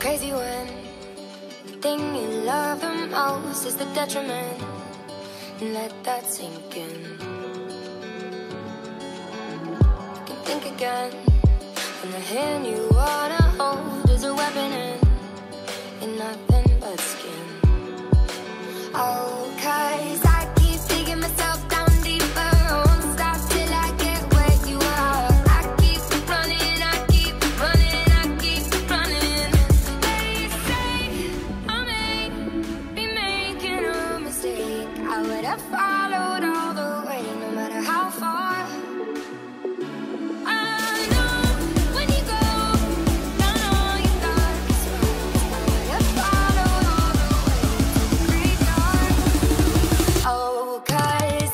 crazy when the thing you love the most is the detriment. Let that sink in. You can think again, and the hand you wanna hold is a weapon and nothing but skin. Oh, 'cause I keep digging myself down deeper. I won't stop till I get where you are. I keep running, I keep running, I keep running. They say I may be making a mistake. I would have followed all the way, no matter how far. I know when you go down all your darkest roads, I would have followed all the way to the graveyard. Oh, 'cause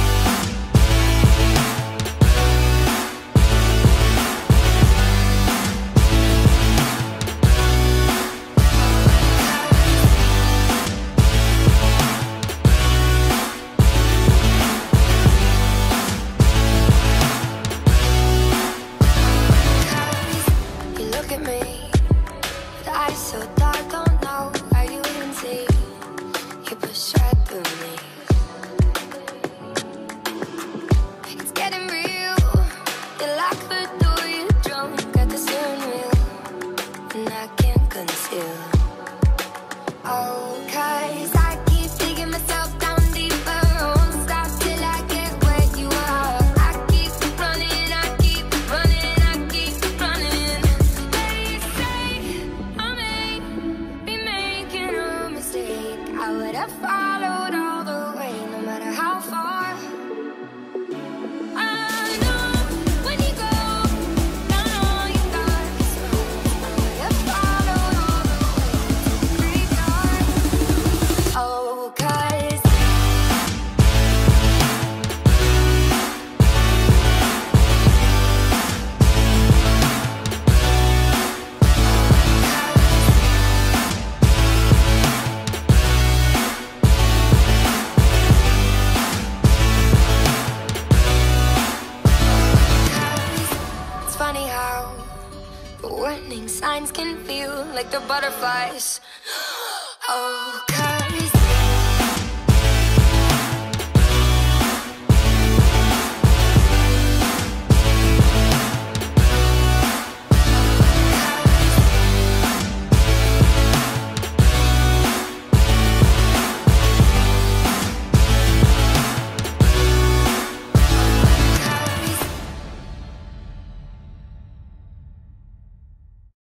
you look at me with eyes so dark, don't know how you even see. You push right through me. It's getting real. You lock the door, you're drunk at the steering wheel, and I can't conceal. Oh, 'cause I keep digging myself down deeper. I won't stop till I get where you are. I keep running, I keep running, I keep running. They say I may be making a mistake. I would have followed all the way, no matter how far. I know when you go down all your darkest roads, I would have followed all the way to the graveyard. Oh, 'cause it's funny how the warning signs can feel like the butterflies. Oh, 'cause